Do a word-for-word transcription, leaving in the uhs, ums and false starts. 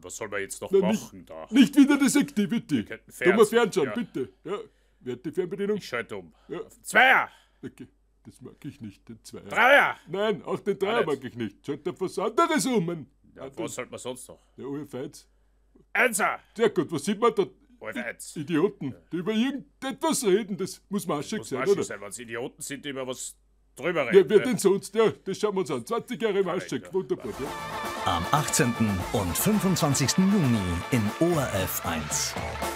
was soll man jetzt noch Na, machen nicht, da? Nicht wieder das Activity. könnten Du Fernsehen, mal fernschauen, ja. bitte. Ja, wer hat die Fernbedienung? Ich schalte um. Ja. Zweier! Okay. Das mag ich nicht, den Zweier. Dreier! Nein, auch den Dreier Alles. mag ich nicht. Schalt auf was anderes um. Ja, was sollte man sonst noch? Der O F eins. Einser! Sehr gut, was sieht man da? O F eins. Idioten, die über irgendetwas reden, das muss maschig Muss sein, Maschig oder? sein, wenn es Idioten sind, die über was drüber Ja, reden. wer ne? denn sonst? Ja, das schauen wir uns an. zwanzig Jahre Maschig, ja. wunderbar. Ja. Am achtzehnten und fünfundzwanzigsten Juni in O R F eins.